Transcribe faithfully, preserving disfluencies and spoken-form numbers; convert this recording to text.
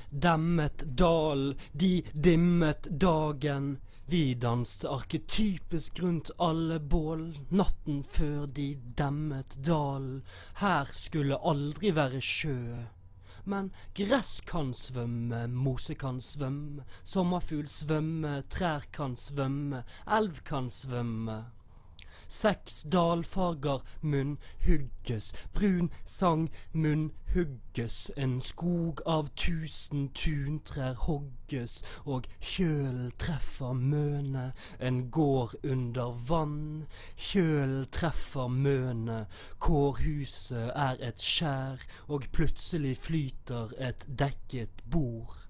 demmet dal, de dimmet dagen. Vi danste arketypisk rundt alle bål, natten før de demmet dal. Her skulle aldri være sjø. Men gress kan svømme, mose kan svømme, sommerfugl svømme, trær kan svømme, elv kan svømme. Seks dalfarger munn hugges, brun sang munn hugges, en skog av tusen tuntrær hogges, og kjøl treffer møne, en gård under vann. Kjøl treffer møne, kårhuset er et skjær, og plutselig flyter et dekket bord.